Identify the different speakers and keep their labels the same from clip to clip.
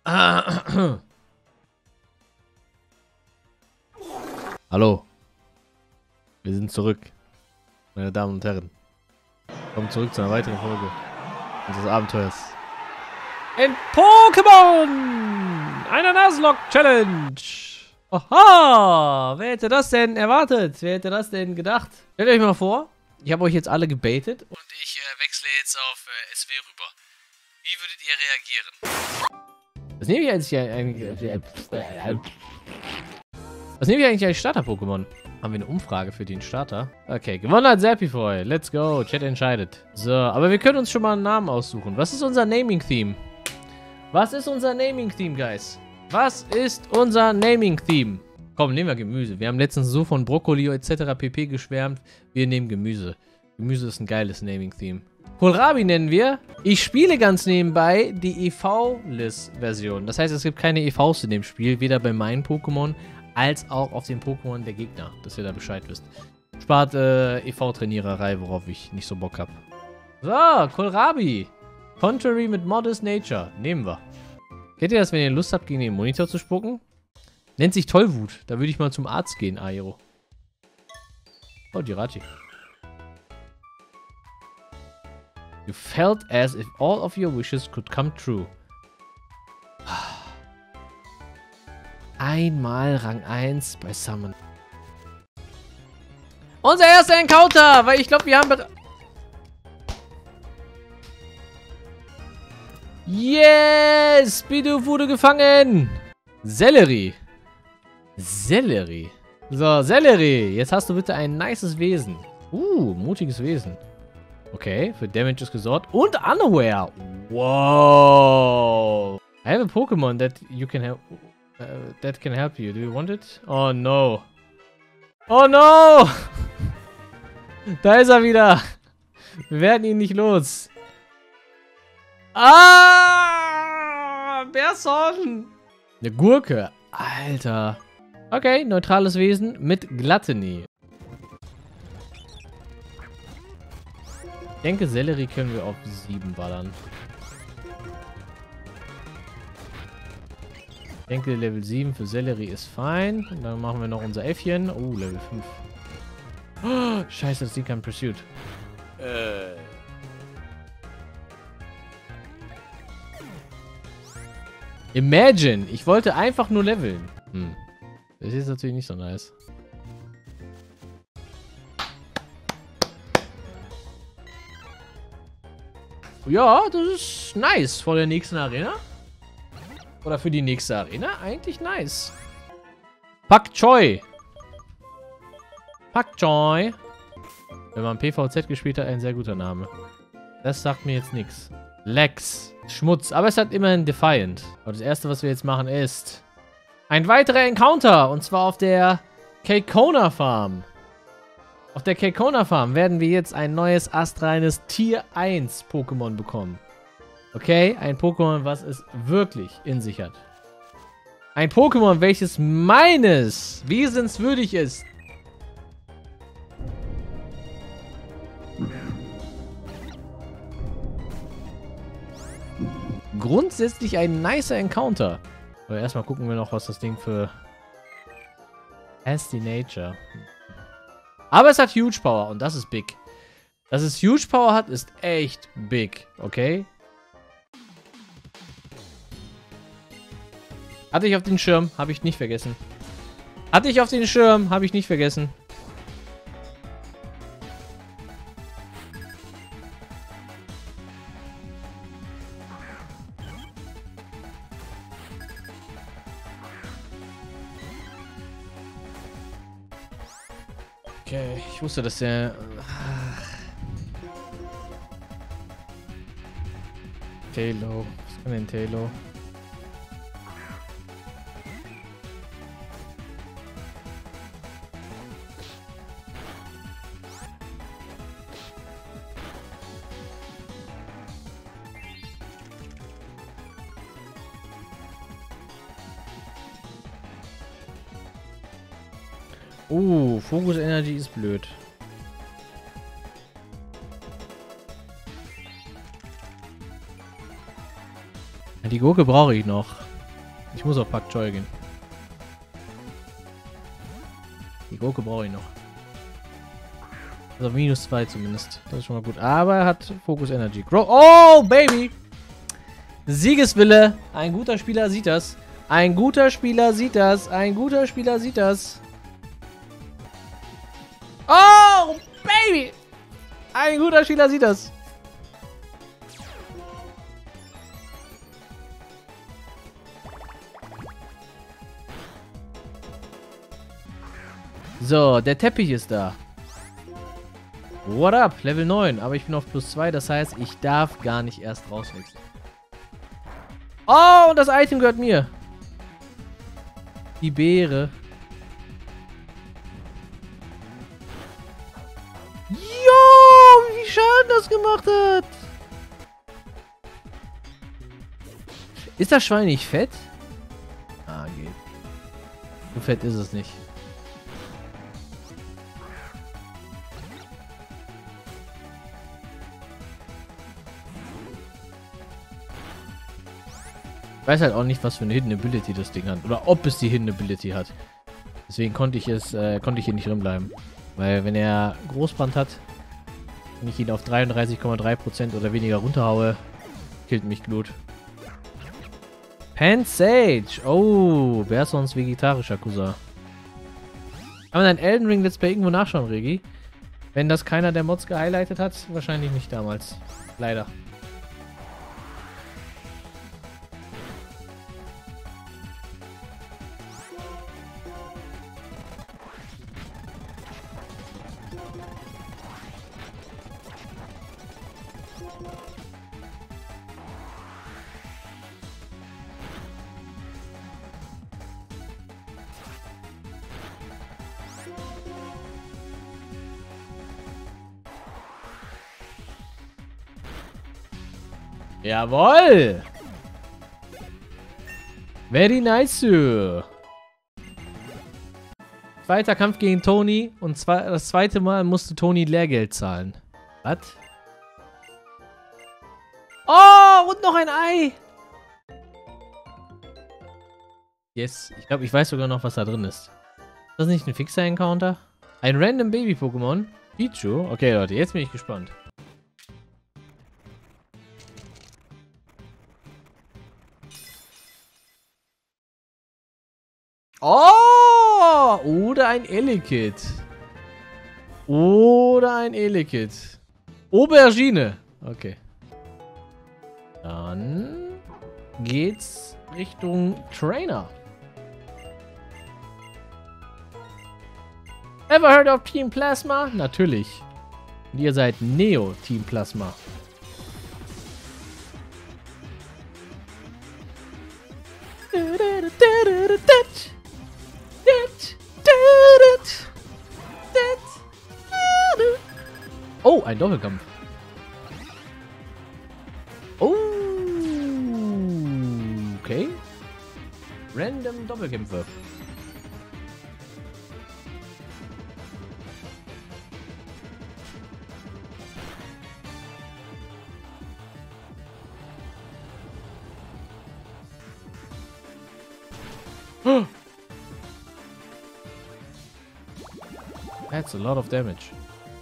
Speaker 1: Hallo. Wir sind zurück. Meine Damen und Herren. Kommt zurück zu einer weiteren Folge unseres Abenteuers. In Pokémon! Eine Nuzlocke-Challenge! Oha! Wer hätte das denn erwartet? Wer hätte das denn gedacht? Stellt euch mal vor, ich habe euch jetzt alle gebaitet. Und ich wechsle jetzt auf SW rüber. Wie würdet ihr reagieren? Was nehme ich eigentlich als Starter-Pokémon? Haben wir eine Umfrage für den Starter? Okay, gewonnen hat Serpifoy. Let's go. Chat entscheidet. So, aber wir können uns schon mal einen Namen aussuchen. Was ist unser Naming-Theme? Was ist unser Naming-Theme, Guys? Was ist unser Naming-Theme? Komm, nehmen wir Gemüse. Wir haben letztens so von Brokkoli etc. pp. geschwärmt. Wir nehmen Gemüse. Gemüse ist ein geiles Naming-Theme. Kohlrabi nennen wir. Ich spiele ganz nebenbei die EV-List-Version. Das heißt, es gibt keine EVs in dem Spiel. Weder bei meinen Pokémon als auch auf den Pokémon der Gegner. Dass ihr da Bescheid wisst. Spart EV-Trainiererei, worauf ich nicht so Bock habe. So, Kohlrabi. Contrary mit Modest Nature. Nehmen wir. Kennt ihr das, wenn ihr Lust habt, gegen den Monitor zu spucken? Nennt sich Tollwut. Da würde ich mal zum Arzt gehen, Aero. Oh, Jirachi. You felt as if all of your wishes could come true. Einmal Rang 1 bei Summon. Unser erster Encounter, weil ich glaube, wir haben... Yes! Bidoof wurde gefangen! Sellerie. Sellerie. So, Sellerie. Jetzt hast du bitte ein nices Wesen. Mutiges Wesen. Okay, für Damage ist gesorgt. Und Unaware. Wow. I have a Pokémon that you can help. That can help you. Do you want it? Oh no. Oh no! Da ist er wieder. Wir werden ihn nicht los. Ah! Berson! Eine Gurke. Alter. Okay, neutrales Wesen mit Glattenie. Ich denke, Sellerie können wir auf 7 ballern. Ich denke, Level 7 für Sellerie ist fein. Und dann machen wir noch unser Äffchen. Oh, Level 5. Oh, scheiße, das Ding kann Pursuit. Imagine! Ich wollte einfach nur leveln. Das ist natürlich nicht so nice. Ja, das ist nice vor der nächsten Arena. Oder für die nächste Arena. Eigentlich nice. Pak Choi. Pak Choi. Wenn man PVZ gespielt hat, ein sehr guter Name. Das sagt mir jetzt nichts. Lex. Schmutz. Aber es hat immerhin Defiant. Aber das erste, was wir jetzt machen, ist ein weiterer Encounter. Und zwar auf der Kekona Farm. Auf der Kekona Farm werden wir jetzt ein neues astreines Tier 1 Pokémon bekommen. Okay? Ein Pokémon, was es wirklich in sich hat. Ein Pokémon, welches meines Wesens würdig ist. Grundsätzlich ein nicer Encounter. Aber erstmal gucken wir noch, was das Ding für Hasty Nature. Aber es hat Huge Power und das ist big. Dass es Huge Power hat, ist echt big. Okay? Hatte ich auf den Schirm, habe ich nicht vergessen. Hatte ich auf den Schirm, habe ich nicht vergessen. Okay, ich wusste, dass der... Tailo. Was kann denn Tailo? Focus Energy ist blöd. Die Gurke brauche ich noch. Ich muss auf Pak Choi gehen. Die Gurke brauche ich noch. Also -2 zumindest. Das ist schon mal gut. Aber er hat Focus Energy. Oh, Baby! Siegeswille. Ein guter Spieler sieht das. Ein guter Spieler sieht das. Ein guter Spieler sieht das. Oh, Baby! Ein guter Spieler sieht das. So, der Teppich ist da. What up? Level 9. Aber ich bin auf +2. Das heißt, ich darf gar nicht erst rauswechseln. Oh, und das Item gehört mir. Die Beere. Jo, wie viel Schaden das gemacht hat. Ist das Schwein nicht fett? Ah, geht. So fett ist es nicht. Ich weiß halt auch nicht, was für eine Hidden Ability das Ding hat. Oder ob es die Hidden Ability hat. Deswegen konnte ich hier nicht drin bleiben. Weil wenn er Großbrand hat, wenn ich ihn auf 33,3% oder weniger runterhaue, killt mich Glut. Pansage! Oh, Bersons vegetarischer Cousin. Kann man ein Elden Ring Let's Play irgendwo nachschauen, Regi? Wenn das keiner der Mods gehighlightet hat, wahrscheinlich nicht damals. Leider. Jawohl! Very nice. Zweiter Kampf gegen Tony und das zweite Mal musste Tony Lehrgeld zahlen. Was? Oh, und noch ein Ei! Yes, ich glaube, ich weiß sogar noch, was da drin ist. Ist das nicht ein Fixer-Encounter? Ein random Baby-Pokémon? Pichu? Okay, Leute, jetzt bin ich gespannt. Oh! Oder ein Elekid. Oder ein Elekid. Aubergine. Okay. Dann geht's Richtung Trainer. Ever heard of Team Plasma? Natürlich. Und ihr seid Neo Team Plasma. Oh, ein Doppelkampf. Oh. Okay. Random Doppelkämpfe. That's a lot of damage.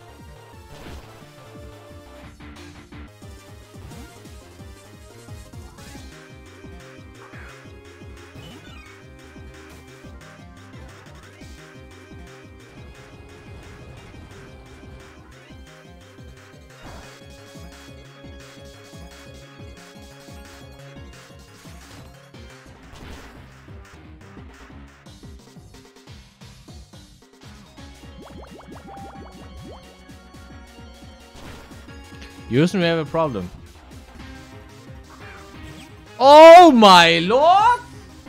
Speaker 1: Houston, we have a problem. Oh my lord!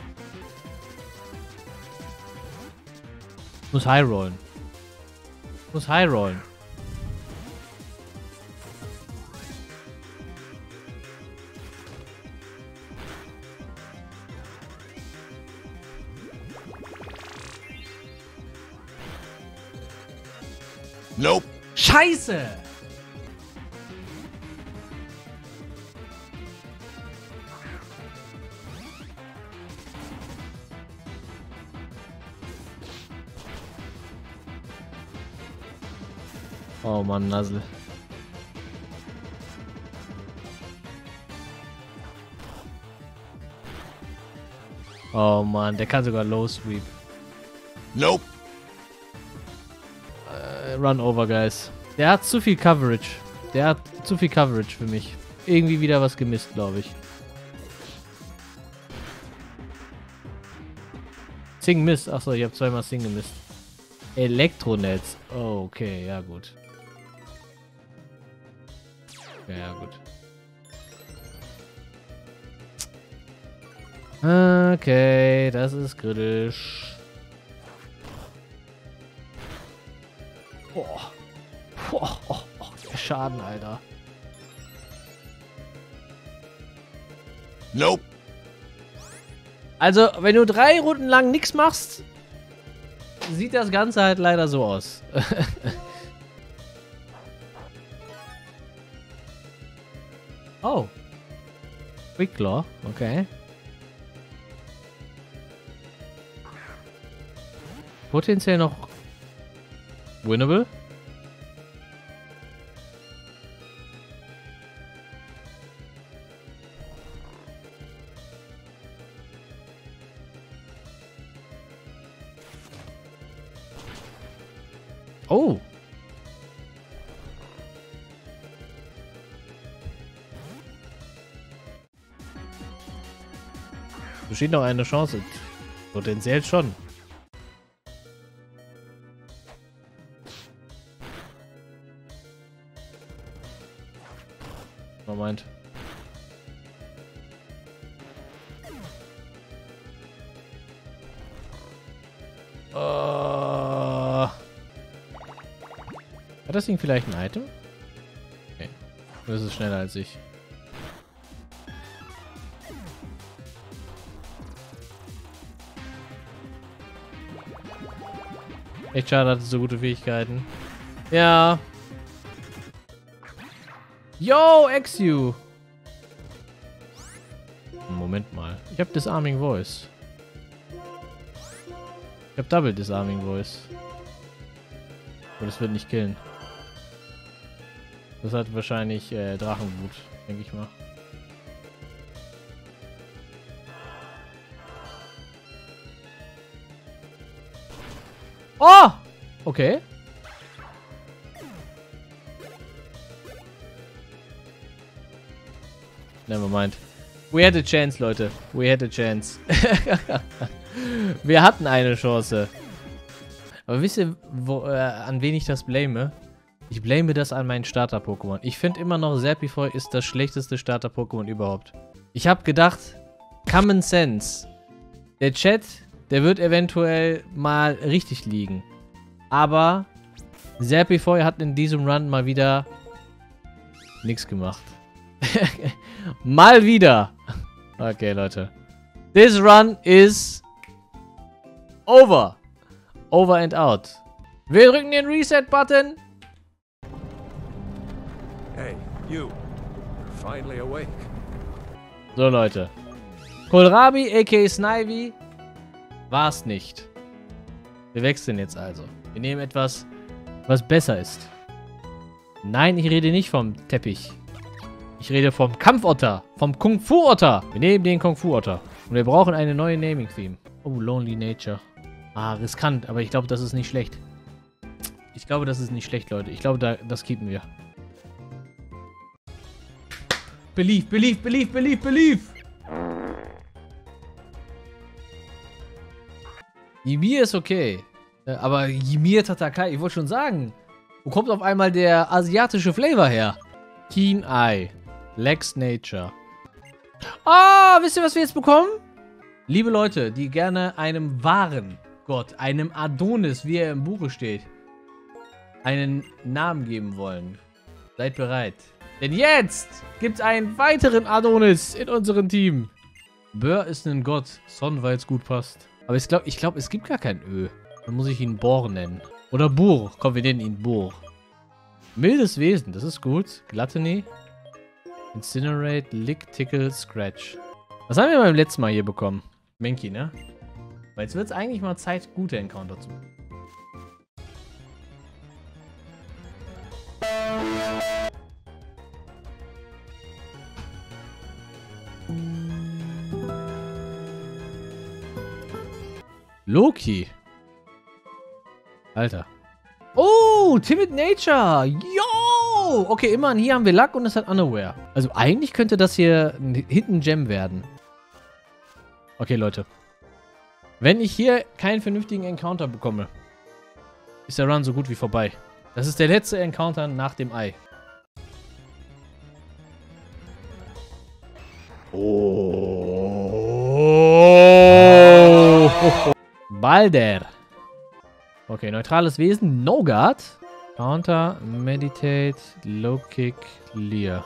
Speaker 1: Muss high rollen. Muss high rollen.
Speaker 2: Nope.
Speaker 1: Scheiße! Oh Mann, Nuzzle. Oh Mann, der kann sogar Low Sweep.
Speaker 2: Nope.
Speaker 1: Run over, guys. Der hat zu viel Coverage. Der hat zu viel Coverage für mich. Irgendwie wieder was gemisst, glaube ich. Sing Mist. Achso, ich habe zweimal Sing gemisst. Elektronetz. Oh, okay, ja gut. Ja, gut. Okay, das ist kritisch. Boah. Boah, oh, oh, der Schaden, Alter.
Speaker 2: Nope.
Speaker 1: Also, wenn du 3 Runden lang nichts machst, sieht das Ganze halt leider so aus. Oh. Quick Claw, okay. Potenziell noch winnable. Oh. Besteht noch eine Chance. Potenziell schon. Moment. Hat das Ding vielleicht ein Item? Okay. Das ist schneller als ich. Echt schade, hat es so gute Fähigkeiten. Ja. Yo, XU. Moment mal. Ich habe Disarming Voice. Ich habe Double Disarming Voice. Aber das wird nicht killen. Das hat wahrscheinlich Drachenblut, denke ich mal. Oh! Okay. Never mind. We had a chance, Leute. We had a chance. Wir hatten eine Chance. Aber wisst ihr, an wen ich das blame? Ich blame das an meinen Starter-Pokémon. Ich finde immer noch, Serpifoy ist das schlechteste Starter-Pokémon überhaupt. Ich habe gedacht, Common Sense. Der Chat, der wird eventuell mal richtig liegen. Aber Serpifoy hat in diesem Run mal wieder nichts gemacht. Mal wieder. Okay, Leute. This run is over. Over and out. Wir drücken den Reset-Button.
Speaker 2: Hey, you. You're finally awake.
Speaker 1: So, Leute. Kohlrabi, a.k.a. Snivy, war's nicht. Wir wechseln jetzt also. Wir nehmen etwas, was besser ist. Nein, ich rede nicht vom Teppich. Ich rede vom Kampfotter. Vom Kung-Fu-Otter. Wir nehmen den Kung-Fu-Otter. Und wir brauchen eine neue Naming-Theme. Oh, Lonely Nature. Ah, riskant, aber ich glaube, das ist nicht schlecht. Ich glaube, das ist nicht schlecht, Leute. Ich glaube, das keepen wir. Believe, believe, believe, believe, believe. Ymir ist okay. Aber Ymir Tatakai, ich wollte schon sagen. Wo kommt auf einmal der asiatische Flavor her? Keen Eye. Lex Nature. Ah, wisst ihr, was wir jetzt bekommen? Liebe Leute, die gerne einem wahren Gott, einem Adonis, wie er im Buche steht, einen Namen geben wollen. Seid bereit. Denn jetzt gibt es einen weiteren Adonis in unserem Team. Bör ist ein Gott. Son, weil es gut passt. Aber ich glaube, es gibt gar kein Ö. Dann muss ich ihn Bor nennen. Oder Bur. Komm, wir nennen ihn Bur. Mildes Wesen, das ist gut. Gluttony. Incinerate, Lick, Tickle, Scratch. Was haben wir beim letzten Mal hier bekommen? Menki, ne? Weil jetzt wird es eigentlich mal Zeit, gute Encounter zu machen. Loki. Alter. Oh, Timid Nature. Yo! Okay, immerhin, hier haben wir Luck und es hat Unaware. Also eigentlich könnte das hier ein Hidden Gem werden. Okay, Leute. Wenn ich hier keinen vernünftigen Encounter bekomme, ist der Run so gut wie vorbei. Das ist der letzte Encounter nach dem Ei. Oh. Balder. Okay, neutrales Wesen. No Guard. Counter, Meditate, Low Kick, Leer.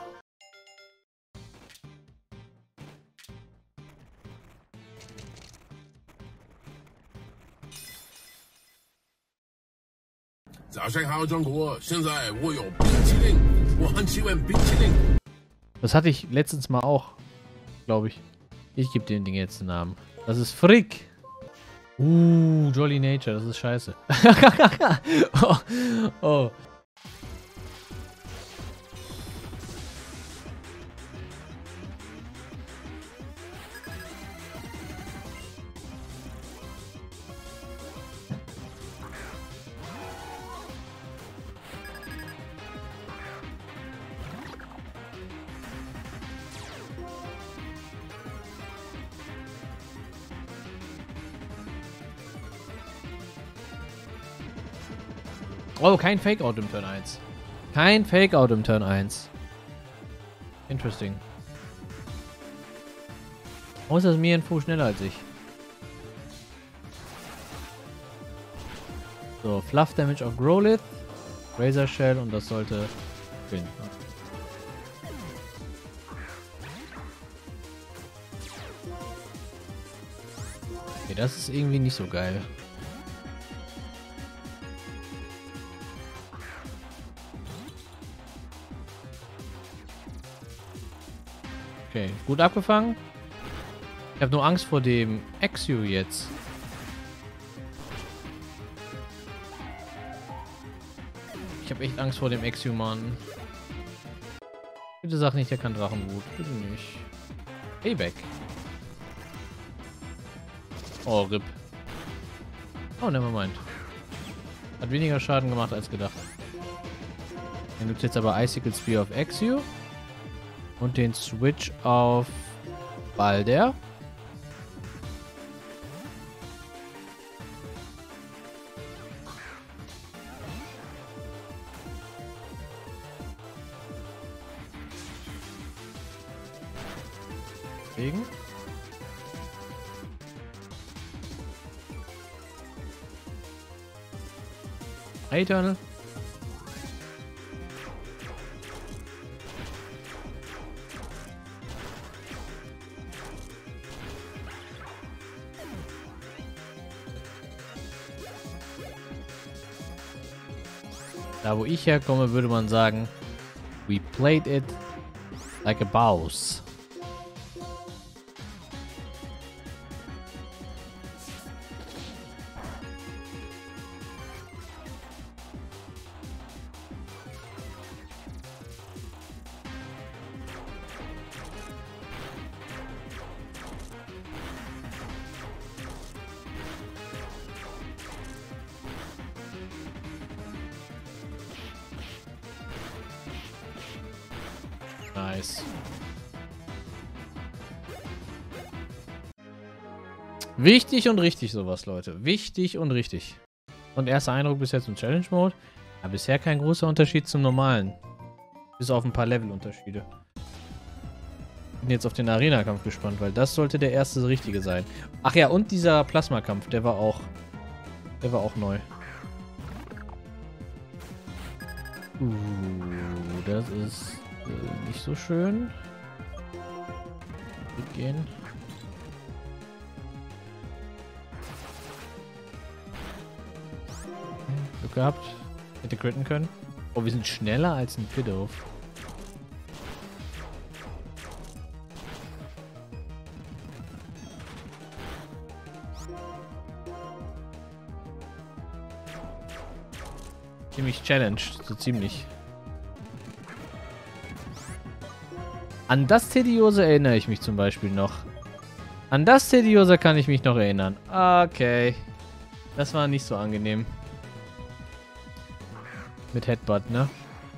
Speaker 1: Das hatte ich letztens mal auch, glaube ich. Ich gebe dem Ding jetzt einen Namen. Das ist Frick. Jolly Nature, das ist scheiße. Oh. Oh. Oh, kein Fake-Out im Turn 1. Kein Fake-Out im Turn 1. Interesting. Außer ist Mienfo schneller als ich. So, Fluff Damage auf Growlithe. Razor Shell und das sollte gewinnen. Okay, das ist irgendwie nicht so geil. Okay, gut abgefangen. Ich habe nur Angst vor dem Exu jetzt. Ich habe echt Angst vor dem Exu, Mann. Bitte sag nicht, der kann Drachenwut. Bitte nicht. Payback. Oh, RIP. Oh, nevermind. Hat weniger Schaden gemacht als gedacht. Dann gibt es jetzt aber Icicle Spear auf Exu. Und den Switch auf Balder. Deswegen. Eternal. Da wo ich herkomme, würde man sagen, we played it like a boss. Nice. Wichtig und richtig sowas, Leute. Wichtig und richtig. Und erster Eindruck bis jetzt im Challenge-Mode. Ja, bisher kein großer Unterschied zum normalen. Bis auf ein paar Level-Unterschiede. Bin jetzt auf den Arena-Kampf gespannt, weil das sollte der erste richtige sein. Ach ja, und dieser Plasma-Kampf, der war auch neu. Das ist nicht so schön. Gehen. Glück gehabt. Hätte critten können. Oh, wir sind schneller als ein Pidove. Ziemlich challenged, so ziemlich. An das Tediosa erinnere ich mich zum Beispiel noch. An das Tediosa kann ich mich noch erinnern. Okay. Das war nicht so angenehm. Mit Headbutt, ne?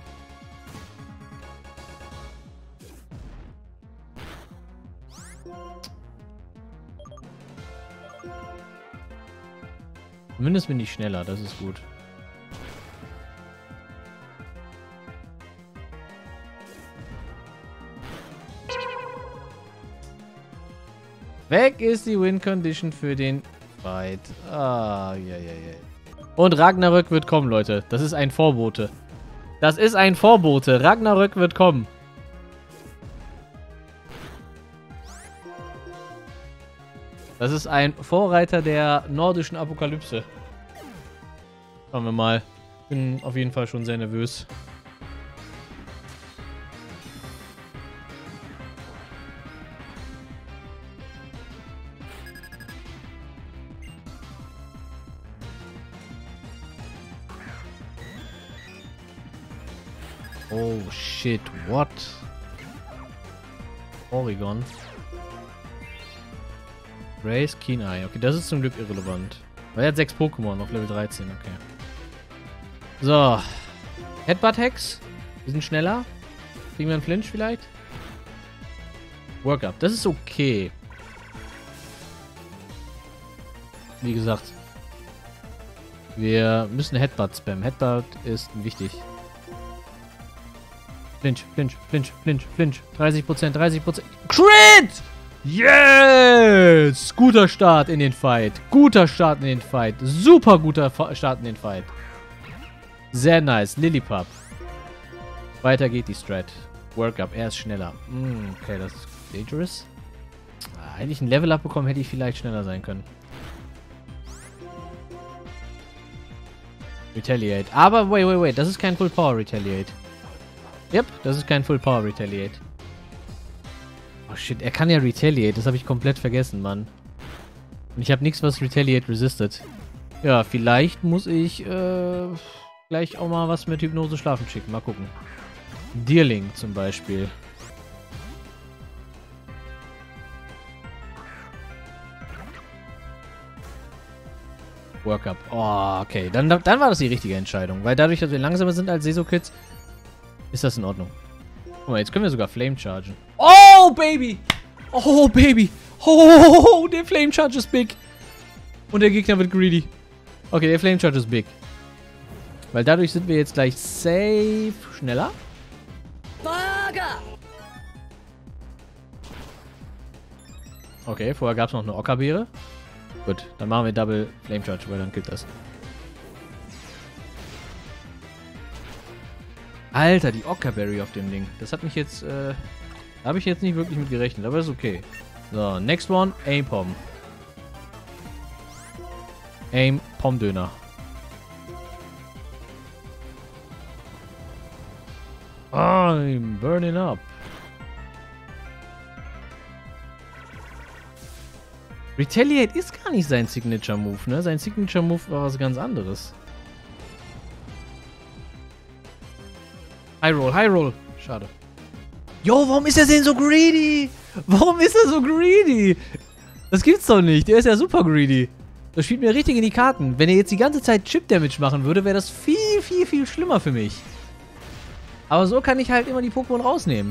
Speaker 1: Zumindest bin ich schneller, das ist gut. Weg ist die Win-Condition für den Fight. Ah, ja. Und Ragnarök wird kommen, Leute. Das ist ein Vorbote. Das ist ein Vorbote. Ragnarök wird kommen. Das ist ein Vorreiter der nordischen Apokalypse. Schauen wir mal. Ich bin auf jeden Fall schon sehr nervös. Oh shit, what? Oregon. Race, Keen Eye. Okay, das ist zum Glück irrelevant. Weil er hat 6 Pokémon auf Level 13, okay. So. Headbutt-Hex. Wir sind schneller. Kriegen wir einen Flinch vielleicht? Workup. Das ist okay. Wie gesagt. Wir müssen Headbutt spammen. Headbutt ist wichtig. Flinch. 30%. Crit! Yes! Guter Start in den Fight. Super guter Start in den Fight. Sehr nice. Lillipup. Weiter geht die Strat. Workup. Er ist schneller. Okay, das ist dangerous. Hätte ich ein Level-Up bekommen, hätte ich vielleicht schneller sein können. Retaliate. Aber wait. Das ist kein Full Power Retaliate. Yep, das ist kein Full Power Retaliate. Oh shit, er kann ja Retaliate. Das habe ich komplett vergessen, Mann. Und ich habe nichts, was Retaliate resistet. Ja, vielleicht muss ich gleich auch mal was mit Hypnose schlafen schicken. Mal gucken. Deerling zum Beispiel. Workup. Oh, okay. Dann war das die richtige Entscheidung. Weil dadurch, dass wir langsamer sind als Seso-Kids, ist das in Ordnung. Guck mal, jetzt können wir sogar Flame chargen. Oh, Baby! Oh, Baby! Oh, der Flame Charge ist big. Und der Gegner wird greedy. Okay, der Flame Charge ist big. Weil dadurch sind wir jetzt gleich safe schneller. Okay, vorher gab es noch eine Ockerbeere. Gut, dann machen wir Double Flame Charge, weil dann killt das. Alter, die Ockerberry auf dem Ding. Das hat mich jetzt, da habe ich jetzt nicht wirklich mit gerechnet, aber ist okay. So, next one, Aim-Pom. Aim-Pom-Döner. I'm burning up. Retaliate ist gar nicht sein Signature-Move, ne? Sein Signature-Move war was ganz anderes. High Roll. Schade. Jo, warum ist er denn so greedy? Das gibt's doch nicht. Der ist ja super greedy. Das spielt mir richtig in die Karten. Wenn er jetzt die ganze Zeit Chip-Damage machen würde, wäre das viel schlimmer für mich. Aber so kann ich halt immer die Pokémon rausnehmen.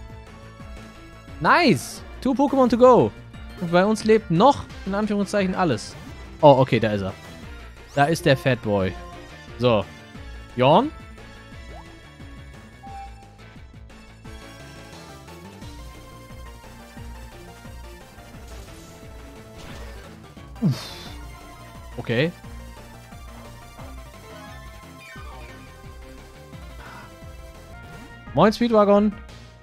Speaker 1: Nice. 2 Pokémon to go. Und bei uns lebt noch, in Anführungszeichen, alles. Oh, okay, da ist er. Da ist der Fat Boy. So. Yawn. Okay. Moin, Speedwagon.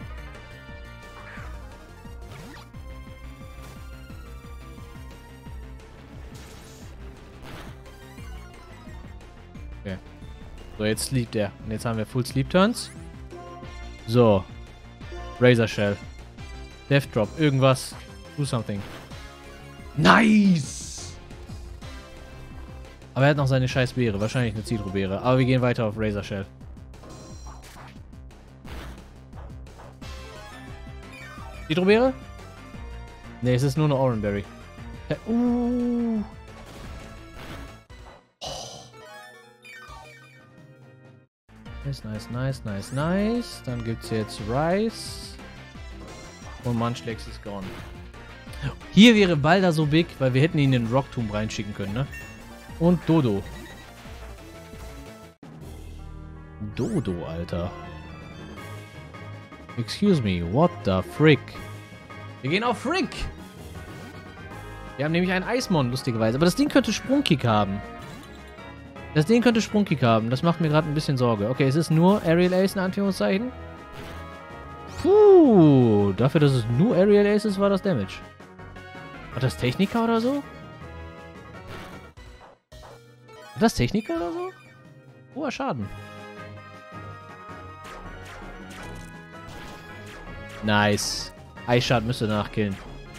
Speaker 1: Okay. So, jetzt sleept er. Und jetzt haben wir Full Sleep Turns. So. Razor Shell. Death Drop. Irgendwas. Do something. Nice! Aber er hat noch seine scheiß Beere. Wahrscheinlich eine Zitro-Beere. Aber wir gehen weiter auf Razor Shell. Zitro-Beere? Ne, es ist nur eine Oranberry. Nice, nice, nice, nice, nice. Dann gibt's jetzt Rice. Und Munchlax ist gone. Hier wäre Balder so big, weil wir hätten ihn in den Rock Tomb reinschicken können, ne? Und Dodo. Dodo, Alter. Excuse me, what the frick? Wir gehen auf Frick! Wir haben nämlich einen Eismon, lustigerweise. Aber das Ding könnte Sprungkick haben. Das Ding könnte Sprungkick haben. Das macht mir gerade ein bisschen Sorge. Okay, es ist nur Aerial Ace in Anführungszeichen. Puh, dafür, dass es nur Aerial Ace ist, war das Damage. War das Techniker oder so? War das Techniker oder so? Hoher Schaden. Nice. Eisschad müsste nachkillen.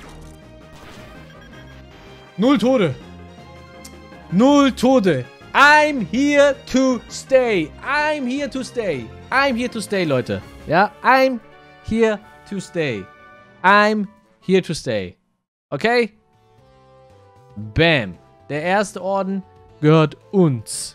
Speaker 1: 0 Tode. 0 Tode. I'm here to stay. I'm here to stay. I'm here to stay, Leute. Ja, I'm here to stay. I'm here to stay. Okay? Bam. Der erste Orden gehört uns.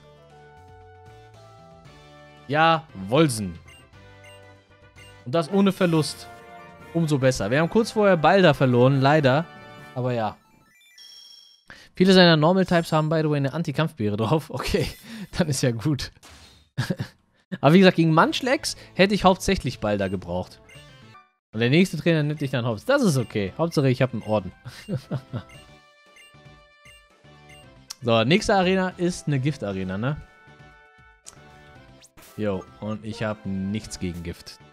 Speaker 1: Ja, Wolsen. Und das ohne Verlust. Umso besser. Wir haben kurz vorher Balder verloren, leider. Aber ja. Viele seiner Normal-Types haben, by the way, eine Anti-Kampfbeere drauf. Okay, dann ist ja gut. Aber wie gesagt, gegen Munchlax hätte ich hauptsächlich Balder gebraucht. Und der nächste Trainer nimmt dich dann Hops. Das ist okay. Hauptsache, ich habe einen Orden. So, nächste Arena ist eine Gift-Arena, ne? Jo, und ich habe nichts gegen Gift.